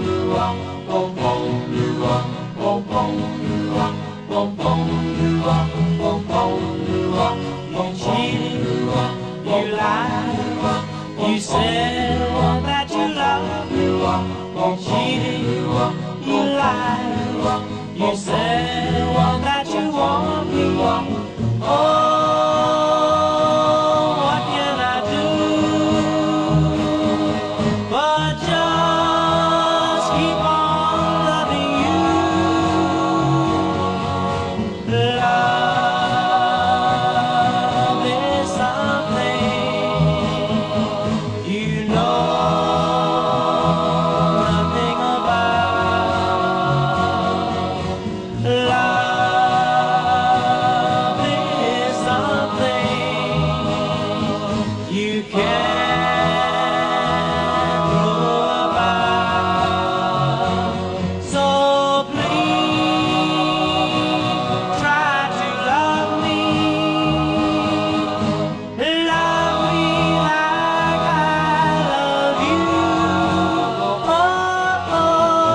cheated, you lied, you said that you loved me. You cheated, you lied, you said that you want me. Oh, what can I do but just keep on loving you? Love is something you know nothing about. Love is something you can't know about. So please try to love me. Love me like I love you. Oh,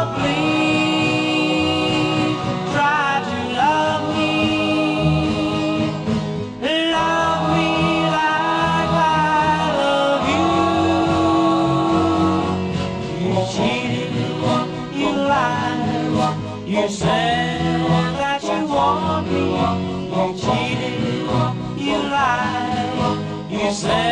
please try to love me. Love me like I love you. You cheated, you lied, you said that you want me. You cheated, you lied, you said